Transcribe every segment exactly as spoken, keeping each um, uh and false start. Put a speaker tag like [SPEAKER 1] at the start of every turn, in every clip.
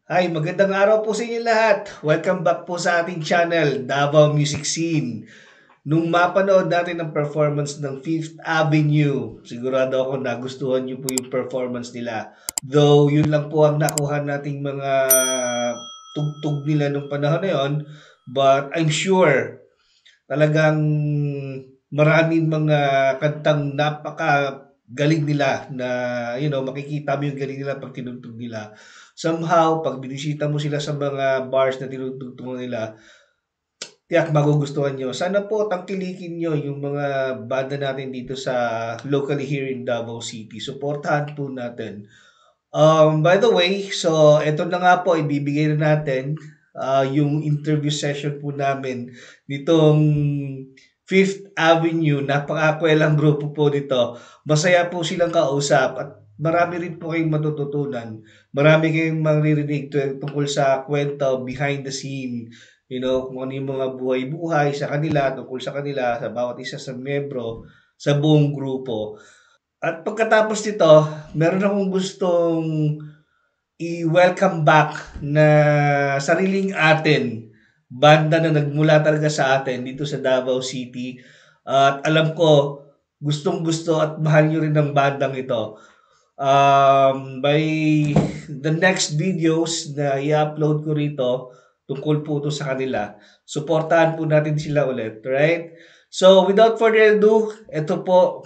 [SPEAKER 1] Hi, magandang araw po sa inyo lahat. Welcome back po sa ating channel, Davao Music Scene. Nung mapanood natin ang performance ng Fifth Avenue, sigurado ako nagustuhan niyo po yung performance nila. Though, yun lang po ang nakuha nating mga tugtog nila nung panahon na yun. But I'm sure talagang maraming mga kantang napaka galing nila na you know makikita mo yung galing nila pag tinugtog nila. Somehow pag binisita mo sila sa mga bars na tinutugtog nila, tiyak magugustuhan nyo. Sana po tangkilikin nyo yung mga banda natin dito sa locally here in Davao City. Supportahan po natin. Um, by the way, so eto na nga po, ibibigay na natin ah, yung interview session po namin nitong Fifth Avenue. Napakakwelang grupo po nito. Masaya po silang kausap at marami rin po kayong matututunan. Marami kayong maririnig tu- tungkol sa kwento behind the scene. You know, kung ano yung mga buhay-buhay sa kanila, tungkol sa kanila, sa bawat isa sa membro, sa buong grupo. At pagkatapos nito, meron akong gustong i-welcome back na sariling atin, banda na nagmula talaga sa atin dito sa Davao City. At alam ko, gustong gusto at mahal nyo rin ang bandang ito. Um, by the next videos na i-upload ko rito, tungkol po ito sa kanila. Suportahan po natin sila ulit, right? So, without further ado, ito po.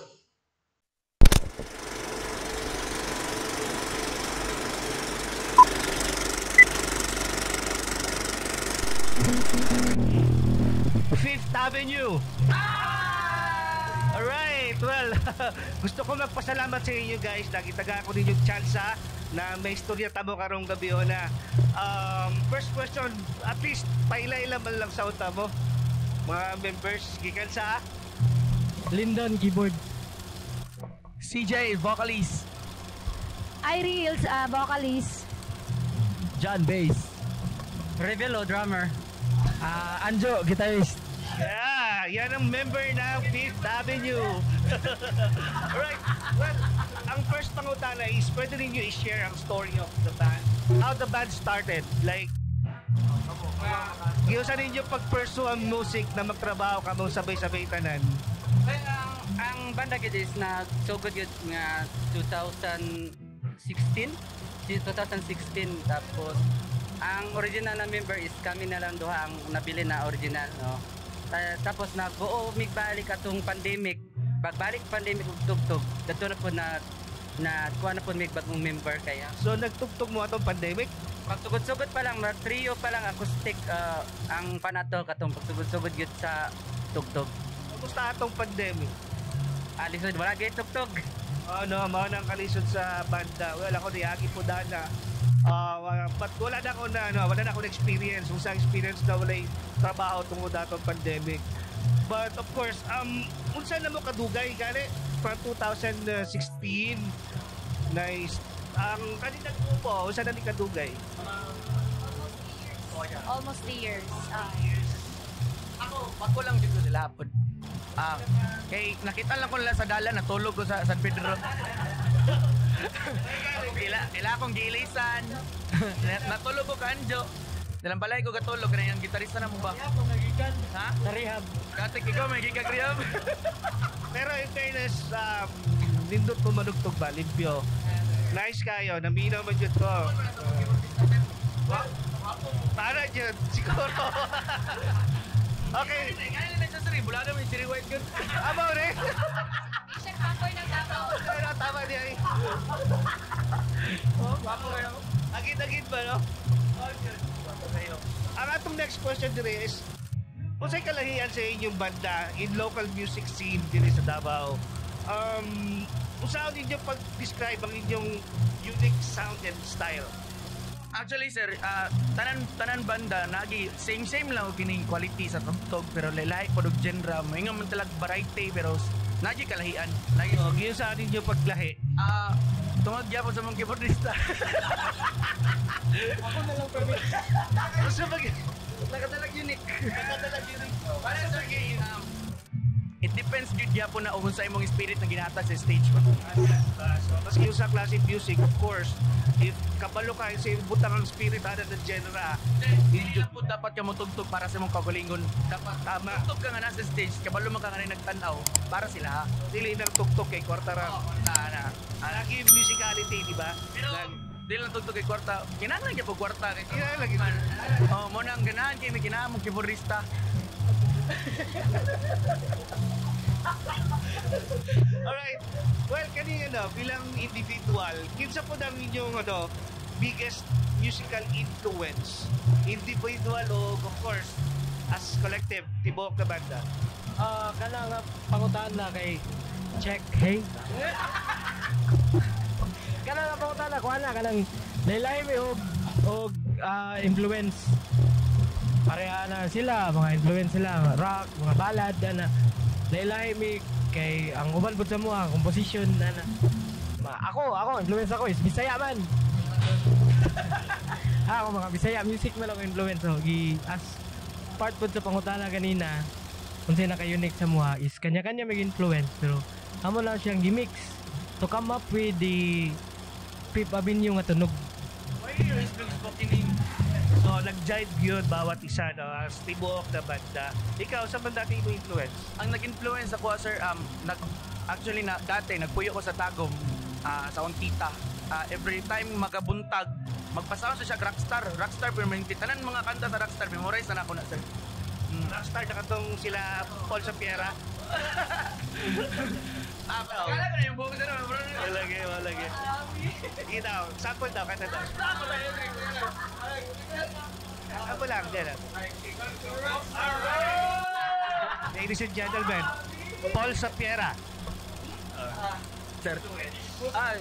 [SPEAKER 2] Fifth Avenue. Alright, well, gusto ko magpasalamat sa inyo guys. Nagitaga ko din yung tsansa na may istorya tamo karong gabi o na. Um, first question, at least paila-ila man lang sa uta mo. Mga members, gikan sa
[SPEAKER 3] Lyndon keyboard.
[SPEAKER 4] C J, vocalist.
[SPEAKER 5] Ireels, uh, vocalist.
[SPEAKER 3] John bass.
[SPEAKER 4] Revelo, drummer.
[SPEAKER 3] Ah, Anjo guitarist.
[SPEAKER 2] Yeah, yan ang member ng Fifth Avenue. Alright, well, ang first pangutana is pwede rin nyo i-share ang story of the band. How the band started. Like, giusan ninyo pag-pursue ang music na magtrabaho ka mong sabay-sabay tanan.
[SPEAKER 4] Well, ang, ang banda gid is na so good yun nga twenty sixteen. twenty sixteen tapos ang original na member is kami na lang duha ang nabili na original, no. Ta- tapos na buo migbalik atong pandemic. Pagbalik pandemic ug tugtog, dadto na po na na kuha na po mig bagong member kaya.
[SPEAKER 2] So, nagtugtog mo atong pandemic?
[SPEAKER 4] Pagtugod-sugod pa lang, na trio pa lang acoustic uh, ang panato katong pagtugod-sugod gyud sa tugtog.
[SPEAKER 2] Kumusta atong pandemic?
[SPEAKER 4] Alisod wala gyud tugtog.
[SPEAKER 2] Ano, mao nang kalisod sa banda. Well, ako niagi po dana. Ah, uh, but wala na ako na ano, wala na ako na experience. Usa experience na wala trabaho tungod atong pandemic. But of course, um unsa na mo kadugay gani from twenty sixteen nice ang kanina grupo unsa na ni kadugay?
[SPEAKER 5] Almost three years. Uh,
[SPEAKER 4] Ako, ako lang dito sila hapon. Ah, kay nakita lang ko nila sa dalan, natulog ko sa San Pedro. Ila, ila akong gilisan. Natulog ko kanjo. Dalang balay ko katulog na yung gitarista na mo ba? Ha?
[SPEAKER 3] Sa rehab.
[SPEAKER 4] Katik ikaw may gigag-rehab.
[SPEAKER 2] Pero in fairness, um, nindot mo manugtog ba, limpyo. Nice kayo, naminaw mo dyan ko. Para dyan, siguro. Okay.
[SPEAKER 4] Kaya na sa siri, bula na may siri white gun.
[SPEAKER 2] Amaw rin.
[SPEAKER 5] siya kapoy ng Davao.
[SPEAKER 2] Pero tama niya eh.
[SPEAKER 4] Oh, wapo kayo.
[SPEAKER 2] Agit-agit ba, no? Ang atong next question dire is, kung sa'y kalahian sa inyong banda in local music scene dire sa Davao, um, kung saan ninyo pag-describe ang inyong unique sound and style?
[SPEAKER 4] Actually sir, uh, tanan tanan banda nagi same same lang og kining quality sa tugtog pero lahi pod og genre, maingon man talag variety pero nagi kalahian. Nagi
[SPEAKER 2] O, giyon saan ninyo paglahi?
[SPEAKER 4] ah tungod gyapon sa mga keyboardista.
[SPEAKER 3] Ako na lang permit.
[SPEAKER 2] Gusto mag...
[SPEAKER 4] Nakadalag unique. Nakadalag unique. Para sa kay um, it depends gyud
[SPEAKER 6] gyapon na unsa imong spirit na ginhatag sa stage pa.
[SPEAKER 2] So, maski yung sa classic music, of course, if kabalo ka sa butang ang spirit ada ng genre,
[SPEAKER 6] Hindi lang po dapat ka mo tugtog para sa imong kagalingon. Dapat
[SPEAKER 2] Tama.
[SPEAKER 6] tugtog ka nga na sa stage, kabalo man ka nga rin nagtanaw para sila ha.
[SPEAKER 2] dili nang tuktok kay kwarta ra.
[SPEAKER 6] Na na.
[SPEAKER 2] Lagi yung musicality, di ba?
[SPEAKER 6] Pero
[SPEAKER 2] Nag-
[SPEAKER 6] di lang tugtog kay kwarta. Kinahanglan gyud po kwarta kay.
[SPEAKER 2] Kinahanglan lagi.
[SPEAKER 6] Oh, mo nang ganahan kay may kinahanglan mo keyboardista.
[SPEAKER 2] Alright. Well, kanina no, bilang individual, kinsa po ang inyong ano, biggest musical influence? Individual o of course, as collective, tibuok na banda?
[SPEAKER 3] Ah, kana nga pangutaan na kay check hey. Kana nga pangutaan na kuha na kanang laylay mi og og ah, influence. Pareha na sila, mga influence sila, rock, mga ballad na laylay mi kay ang uban pud sa mo ang composition na, na. Ma- ako, ako influence ako is Bisaya man. ako mga Bisaya music man ako influence so gi as part pud sa pangutana kanina unsay naka-unique sa mua is kanya-kanya may influence pero amo lang siyang gimix to come up with the Fifth Avenue nga tunog.
[SPEAKER 6] Why you influence po kini?
[SPEAKER 2] So, nag-jive yun bawat isa no, as tibuok na banda. Ikaw, saan ba dati mo influence?
[SPEAKER 6] Ang nag-influence ako sir um nag actually na dati nagpuyo ko sa Tagum ah, sa Ontita. Ah, every time magabuntag magpasaw siya rockstar, rockstar permanente tanan mga kanta sa rockstar memorize na ako na sir.
[SPEAKER 2] Mm. Rockstar na katong sila Paul Sapiera.
[SPEAKER 6] Ah, kala ko na yung buong sir, bro.
[SPEAKER 2] Malagi, malagi. Ikaw, sample daw, kanta daw. Ako lang, dyan. Ladies and gentlemen, Paul Sapiera.
[SPEAKER 6] Sir. Ay.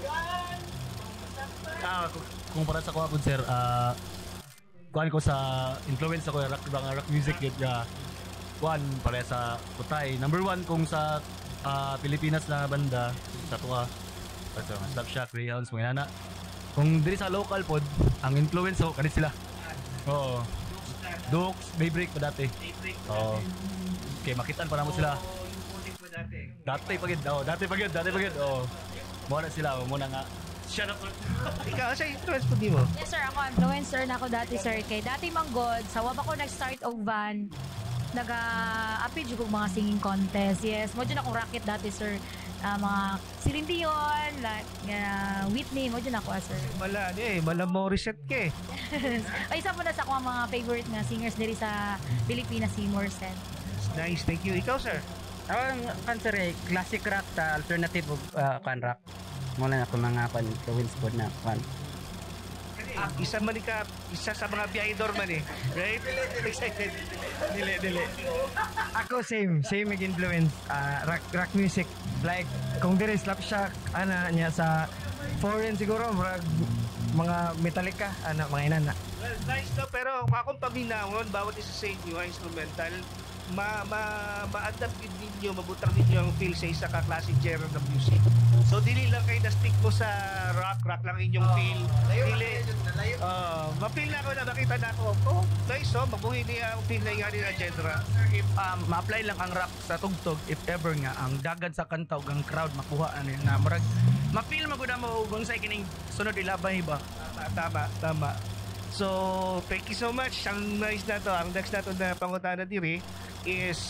[SPEAKER 7] Ah, kung- kung para sa kuha ko sir, ah kuan ko sa influence ako rock rock, rock music gid nga kuan para sa Kutay. Number one kung sa ah, Pilipinas na banda sa tuwa para sa mga Slap Shack, Greyhounds, mga nana. Kung diri sa local pod, ang influence ko kanit sila. Oo. Dukes, Daybreak pa dati. Oo. Okay, makitaan pa namo sila. Dati pa gid, oh, dati pa gid, dati pa gid. Oh. Mo na sila, mo na nga. Shut up.
[SPEAKER 2] Ikaw, sa influence po di mo?
[SPEAKER 5] Yes sir, ako influencer na ako dati sir kay dati manggod sa waba ko nag-start og van naga-apid yung mga singing contest. Yes, mo dyan akong racket dati sir. Ah, mga Celine Dion, like, uh, Whitney, mo dyan ako ah, sir.
[SPEAKER 2] Mala, ano eh, mala Morissette ke.
[SPEAKER 5] Ay, isa po na sa akong mga favorite nga singers diri sa Pilipinas, si Morissette.
[SPEAKER 2] Nice, thank you. Ikaw, sir?
[SPEAKER 4] Ako ang kan sir eh, classic rock ta alternative og uh, kan rock. Muna ako mga kan influence po na kan.
[SPEAKER 2] Ah, isa man ka, isa sa mga biyahidor man eh. Right? Excited.
[SPEAKER 3] Dili, dili. Ako same, same mag influence ah, rock rock music. Like kung dire Slap Shack ana niya sa foreign siguro murag mga Metallica ana mga inana.
[SPEAKER 2] Well, nice no, pero akong paminawon, bawat isa sa inyo ang instrumental, ma ma ma-adapt din ninyo, mabutang ninyo ang feel sa isa ka classic genre ng music. So dili lang kayo na-stick mo sa rock, rock lang inyong feel. Dili. Uh, ma-feel na ako na nakita na ako. Oh, nice oh, mabuhay niya ang feel na yung na genre.
[SPEAKER 6] If um, ma-apply lang ang rap sa tugtog, if ever nga ang dagad sa kanta ug ang crowd makuha ano yun, na murag ma-feel magud mo ug sa kining sunod ilabay ba.
[SPEAKER 2] Tama, tama, tama. So, thank you so much. Ang nice na to, ang next na to na pangutana diri is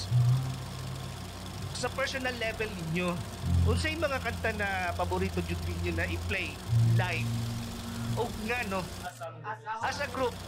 [SPEAKER 2] sa personal level ninyo, unsay mga kanta na paborito jud ninyo na i-play live? O nga no, as a group.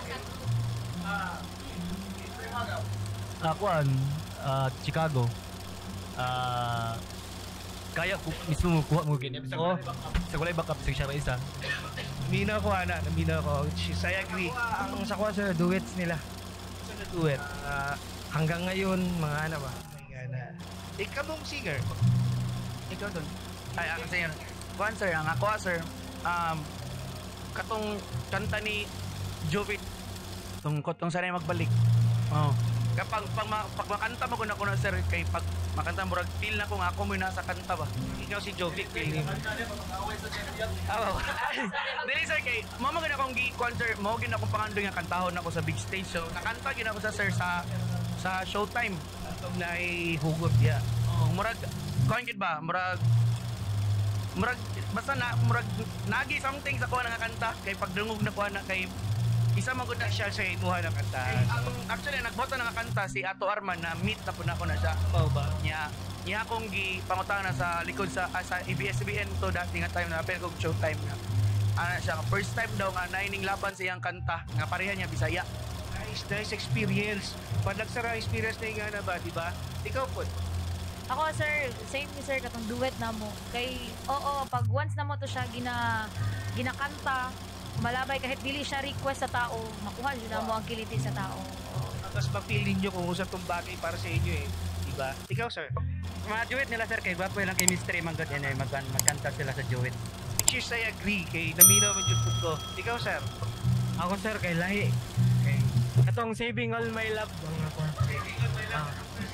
[SPEAKER 7] Ah, kuan, ah, Chicago. Ah, kaya ko mismo mo kuha mo ganyan. Sa ko, sa kulay backup sa siya isa.
[SPEAKER 2] Mina ko ana, namina ko. I agree.
[SPEAKER 3] Ang sa kuha sa duets nila.
[SPEAKER 2] Sa na duet.
[SPEAKER 3] Ah, hanggang ngayon mga ano ba?
[SPEAKER 2] Nga na. Ikaw mong singer.
[SPEAKER 6] Ikaw doon. Ay, ako sir. Kuan sir, ang ako sir, um, katong kanta ni Jovit, tungkot kung sanay magbalik. Oh. Kapag pag, ma- pag makanta mo ko na ko na sir, kay pag makanta mo, rag feel na kung ako mo nasa kanta ba.
[SPEAKER 2] Ikaw si Jovic, feel mo.
[SPEAKER 6] Oo. Dili sir, kay mama gina akong gi-kuan sir, mo gina akong pangandong nga kantahon ako sa big stage. So, nakanta gina ako sa sir sa sa Showtime.
[SPEAKER 2] Itong na hugot ya.
[SPEAKER 6] Oh, murag kuan gid ba? Murag murag basta na murag nagi something sa kuha nga kanta kay pagdungog na kuha na kay isa man gud na
[SPEAKER 2] Siya sa imuha ng kanta.
[SPEAKER 6] ang actually nagbota na nga kanta si Ato Arman na meet na pud nako na siya.
[SPEAKER 2] Mao ba?
[SPEAKER 6] Nya niya akong gi pangutana sa likod sa ah, sa A B S C B N to dati nga time na pero kog show time na. Ana siya first time daw nga naining laban sa iyang kanta nga pareha niya Bisaya.
[SPEAKER 2] Nice, nice experience. Panagsara experience na nga na ba, di ba? Ikaw po.
[SPEAKER 5] Ako sir, same ni sir katong duet na mo. Kay oo, pag once na mo to siya gina ginakanta, malabay kahit dili siya request sa tao, makuha jud na mo ang kiliti sa tao.
[SPEAKER 2] Tapos mag-feel ninyo kung usa tong bagay para sa inyo eh. Di ba? Ikaw sir.
[SPEAKER 4] Mga duet nila sir kay gwapo lang chemistry man gud yan eh mag magkanta sila sa duet.
[SPEAKER 2] Which is I agree kay naminaw man jud pud ko. Ikaw sir.
[SPEAKER 3] Ako sir kay lahi. Kay atong Saving All My Love ang ako. Ah.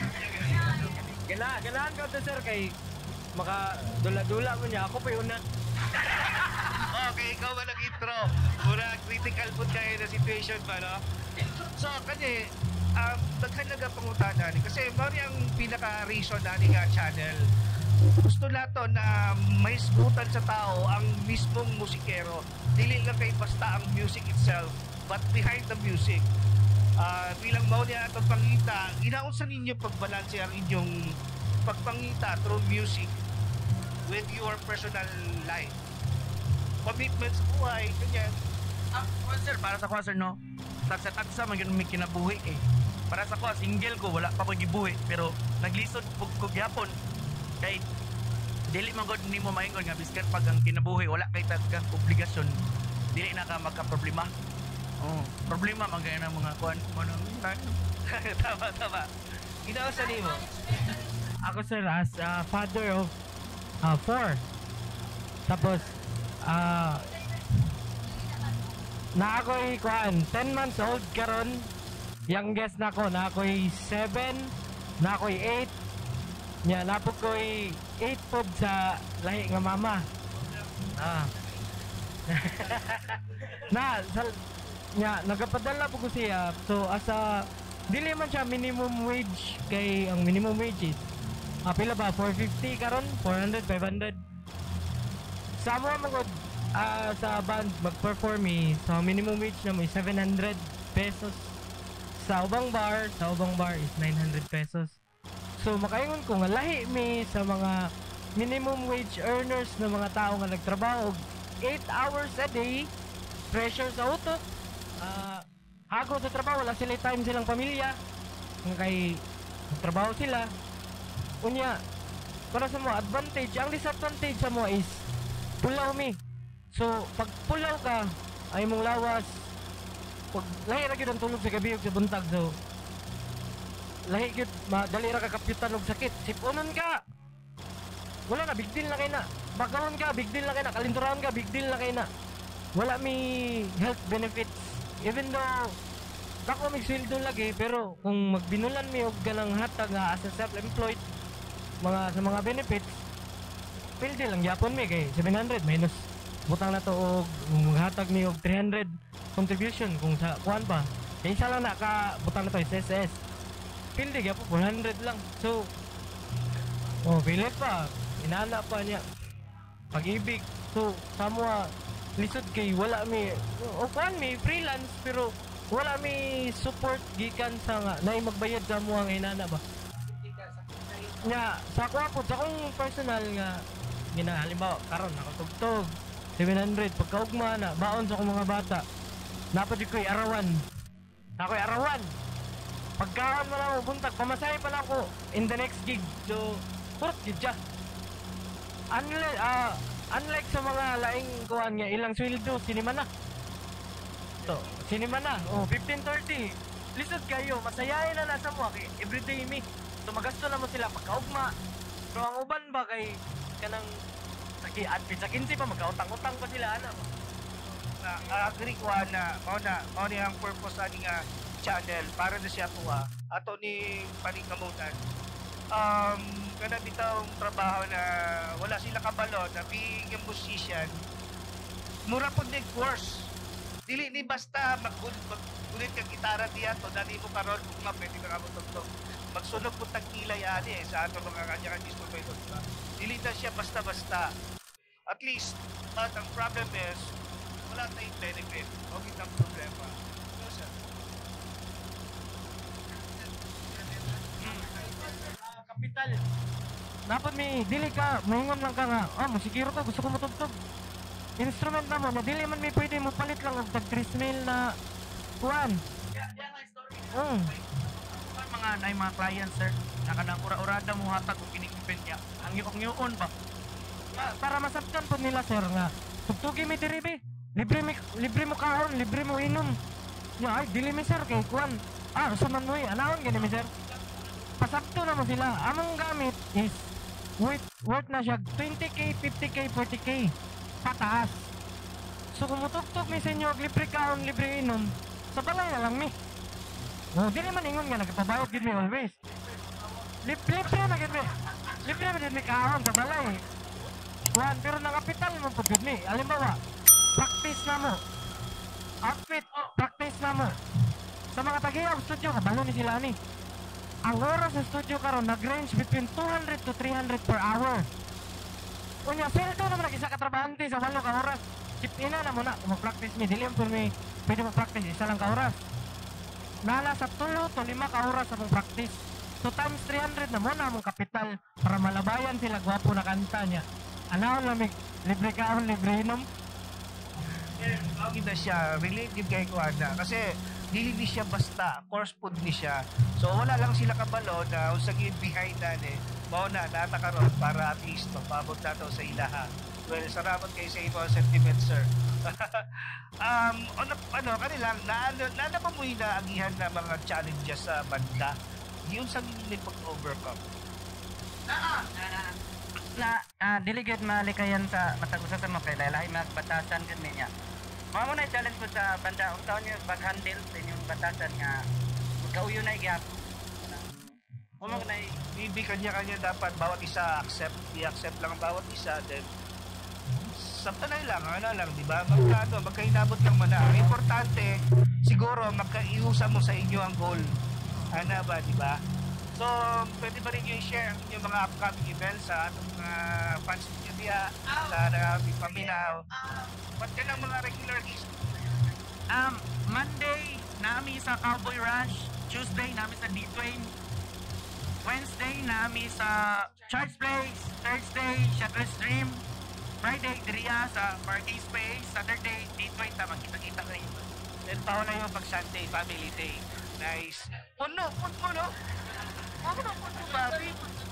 [SPEAKER 3] Gana, ganahan ko to sir kay maka dula-dula mo niya ako pa una.
[SPEAKER 2] Okay, ikaw ba nag-intro? Muna critical po kayo na situation pa, no? So, kanya, um, naghalaga pangutanan kasi mari ang pinaka-reason na nga channel. Gusto nato na may sgutan sa tao ang mismong musikero. Dili lang kay basta ang music itself, but behind the music. Uh, bilang mao niya atong pangita, inaunsa ninyo pagbalanse ang inyong pagpangita through music with your personal life. Commitments buhay, ganyan.
[SPEAKER 6] Ah, well, sir, para sa kuha sir no. Tagsa-tagsa man gyud may kinabuhi eh. Para sa kuha single ko wala pa ko gibuhi pero naglisod pug ko gyapon. Kay dili man gud nimo maingon nga biskan pag ang kinabuhi wala kay tagang obligasyon. Dili na ka magka-problema. Oh, problema man gaya ng mga kuan mo nang
[SPEAKER 2] Tama, tama. Ginausa nimo.
[SPEAKER 3] Ako sir as a father of uh, four. Tapos ah na ako'y kuan ten months old karon. Youngest na ko na ako'y seven, na ako'y eight. Nya na po ko'y eight pod sa lahi nga mama. Ah. na sa nya nagapadala po ko siya. So asa dili man siya minimum wage kay ang minimum wage is ah, pila ba four fifty karon four hundred five hundred. Sa mo magod ah, sa band mag-perform eh, so minimum wage na mo is seven hundred pesos. Sa ubang bar, sa ubang bar is nine hundred pesos. So makaingon ko nga lahi mi sa mga minimum wage earners na mga tao nga nagtrabaho eight hours a day, pressure sa utok, ah, hago sa trabaho, wala sila time silang pamilya. Nga kay nagtrabaho sila. Unya, para sa mo advantage, ang disadvantage sa mo is pulaw mi. So pag pulaw ka ay mong lawas, pag lahi ra gyud ang tulog sa gabi ug sa buntag, so lahi gyud madali ra ka kapyutan og sakit. Sipunon ka, wala na, big deal na kay na. Bakaron ka, big deal na kay na. Kalinturan ka, big deal na kay na. Wala mi health benefits. Even though dako mig sweldo lagi, pero kung magbinulan mi og ganang hatag nga as a self-employed mga sa mga benefits, pildi lang yapon mi kay seven hundred minus butang na to og maghatag mi og three hundred contribution kung sa kuan pa. Kay isa lang na ka butang na to S S S. Pildi gyapon four hundred lang. So oh, pilit pa. Inana pa niya pag-ibig. So samwa lisod kay wala mi o kuan mi freelance pero wala mi support gikan sa nga naay magbayad sa mo ang inana ba. Nya sa ko po sa kong personal nga ginahalimbawa karon ako tugtog seven hundred pagkaugma na baon sa akong mga bata napad ko'y arawan ako'y arawan pagkaon mo lang buntag pamasahe pa lang ako in the next gig. So kurot gid siya. Unlike, uh, unlike sa mga laing kuhan nga ilang sweldo sinima na to sinima na oh fifteen thirty lisod kayo masayahin na nasa mo kay everyday mi. So magasto na mo sila pagkaugma pero ang uban ba kay kanang lagi admin sa kinsi pa magkautang-utang pa sila ana ba.
[SPEAKER 2] Na agree ko na mao na mao ni ang purpose ani nga channel para na siya tuwa ato ni paningkamutan. Um, kana bitawng trabaho na wala sila kabalo na being a musician mura po nig course dili ni basta maggulit maggulit kang gitara diya to dali mo karon kung nga pwede ka mo tugtog. Magsunog mo tag kilay ani eh, sa ato mga kanya-kanya instrumento, diba? Dili na siya basta-basta. At least, but ang problem is, wala tayong benefit. Huwag itang problema. No, sir.
[SPEAKER 3] Kapital. Dapat may dili ka, maingon lang ka nga, ah, musikiro ka, gusto ko matugtog. Instrument na mo, na dili man may pwede mo palit lang og tag three mil na kuan. Hmm.
[SPEAKER 6] Mga nay mga clients sir, na kanang ura-urada mo hatag og kining event niya. Ang yuon ba?
[SPEAKER 3] Pa- para masabtan po nila sir nga, tugtugi mi diri be. Libre mi libre mo kaon, libre mo inom. Ya, ay dili mi sir kay kuan. Ah, sa man mo, anahon gani mi sir. Pasabto na mo sila. Among gamit is worth, worth na siya twenty K, fifty K, forty K pataas. So kung mutugtog mi sa inyo og libre kaon, libre inom, sa balay na lang mi. Oh, di naman ingon nga nagpabayad gid mi always. Lip libre na gid mi. Libre na gid mi kaon sa balay. Kuan pero nang kapital mo pud gid mi. Halimbawa, practice na mo. Outfit, practice na mo. Sa mga tagiya studio kabalo ni sila ni. Ang oras sa studio karon nag-range between two hundred to three hundred per hour. Unya, sweldo naman nag-isa ka trabahante sa walo ka oras. Chip ina na muna, mag-practice mi. Dili po mi, pwede mag-practice, isa lang ka oras. Nala sa tulo to lima ka oras sa mong practice. So times three hundred na muna mong kapital para malabayan sila gwapo na kanta niya. Anahon lamig, libre kaon, libre inom.
[SPEAKER 2] Ang na siya, relative kay Kuana. Kasi, dili ni siya basta, course food ni siya. So, wala lang sila kabalo na usag yung behind na eh. Mao na, natakaroon para at least mapabot na to sa ilaha. Well, salamat kayo sa iyong sentiment, sir. um, ano, ano, kanilang, naano, naano pa mo yung naagihan na mga challenges sa banda? Yung sa hindi pag-overcome.
[SPEAKER 4] Na na ah, dili gid malikayan sa matag usa sa mga kay lahi magbatasan gid niya. Mao mo na challenge ko sa banda ung taon niyo pag-handle sa inyong batasan nga magkauyo na gyap.
[SPEAKER 2] Kung na bibi kanya-kanya dapat bawat isa accept, i-accept lang ang bawat isa, then sabtanay lang, ano lang, di ba? Magkano, magkainabot lang mo na. Ang importante, siguro magkaiusa mo sa inyo ang goal. Ano ba, di ba? So, pwede ba rin yung i-share ang inyong mga upcoming events sa atong mga uh, fans ninyo diya, sa ating paminaw? Ba't yan ang mga regular gigs?
[SPEAKER 6] Um, Monday, nami sa Cowboy Ranch. Tuesday, nami sa D-Twain. Wednesday, nami sa Church Place. Thursday, Shuttle Stream. Friday, diriya sa Party Space. Saturday, D-Twain. Tama, kita-kita kayo.
[SPEAKER 2] Then, taon na yung pag-Sunday, Family Day. Nice. Puno, puno, puno. Ako na puno, babi.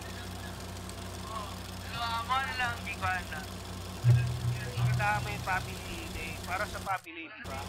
[SPEAKER 6] Mo na lang, bigwan na.
[SPEAKER 2] Kita mo yung Family Day. Para sa family, di ba?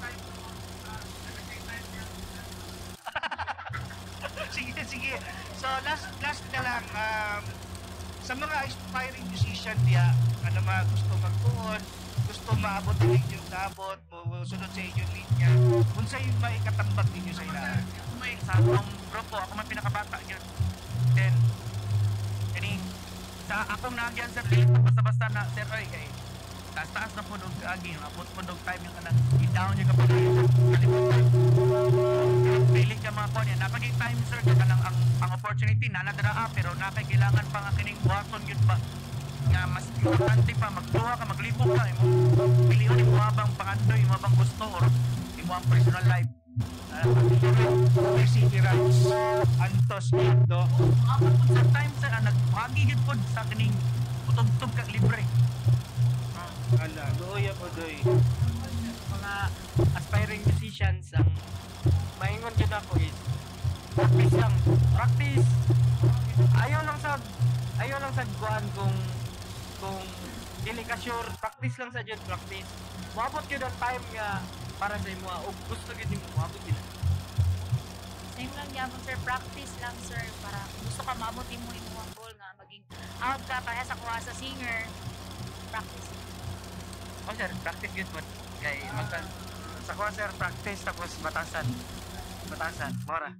[SPEAKER 2] Sige, sige. So, last last na lang, um, sa mga aspiring musician diya, ano mga gusto magtuon, gusto maabot din yung naabot, sunod sa inyong linya, kung sa yung maikatambag ninyo sa ilahan.
[SPEAKER 6] May sa akong grupo, ako man pinakabata yun. Then, kaning, sa akong nagyan sir, dili pa basta-basta na, sir, oy, kay, taas-taas na po nung agi, abot po nung time yung kanang, i-down yung kapag kalimutan. Pili ka mga kon yan, napaging time sir, kanang ang, ang opportunity, nanadraa, pero napagkailangan pa nga kining buhaton yun pa. Nga mas importante pa, magtuha ka, maglibog ka, imo, piliyon yung habang pangandoy, yung habang gusto, or yung ang personal life.
[SPEAKER 2] May city rights, Antos, Indo.
[SPEAKER 6] Apat po sa time sir, ah, nagpagi yun po sa kining utog-tog kag libre.
[SPEAKER 2] Ala, doya po doy.
[SPEAKER 3] Mga aspiring musicians ang maingon yun ako is practice lang. Practice. Ayaw lang sa ayaw lang sa kuan kung kung dili ka sure, practice lang sa jud practice. Moabot gyud ang time nga para sa imo ug gusto gyud nimo moabot gyud.
[SPEAKER 5] Same lang yan sir, practice lang sir para gusto ka maabot mo imo ang goal nga maging out ka para sa kuha sa singer. Practice.
[SPEAKER 4] Oh sir, practice good mo. Kay magka
[SPEAKER 6] Sa kuha sir, practice tapos batasan. Batasan, mora.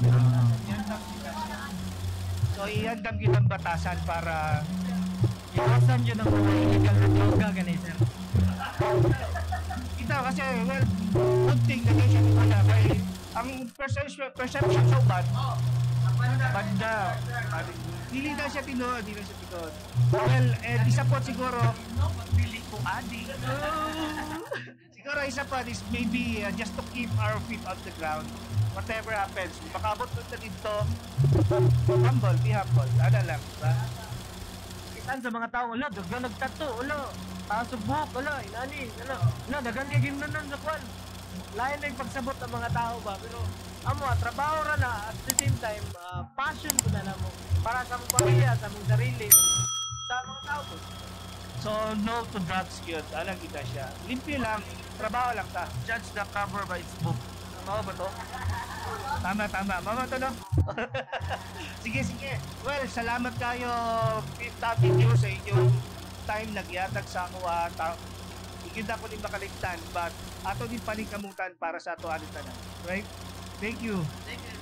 [SPEAKER 2] So, iandam yun ang batasan para
[SPEAKER 3] Iwasan yun ang mga illegal na droga ganun sir.
[SPEAKER 2] bitaw kasi well, good thing na siya dito na kay ang perception perception sa uban. Banda. Dili na siya tinood, dili na siya tinood. Well, eh, isa po siguro, pili ko adi. Siguro isa pa is maybe uh, just to keep our feet on the ground. Whatever happens, makabot mo na dito, humble, be humble. Ano lang, diba?
[SPEAKER 3] Kitan sa mga tao, wala, dagang nagtato, wala. Tasubok, wala, inani, wala. Wala, dagang giginunan sa kwan. Lain na yung pagsabot ng mga tao ba, pero amo, trabaho ra na, at the same time, uh, passion ko na na mo. Para sa mong pamilya, sa mong sarili, sa mga tao ko.
[SPEAKER 2] So, no to drugs yun. Alam kita siya. Limpyo lang, trabaho lang ta.
[SPEAKER 6] Judge the cover by its book.
[SPEAKER 2] Tama ba to? Tama, tama. Mama to, no? Sige, sige. Well, salamat kayo, Fifth Avenue, sa inyong time nagyatag sa ako. Uh, ta- Ikita ko din makaligtan, but ato din paningkamutan para sa ato alitanan. Right? Thank you.
[SPEAKER 4] Thank you.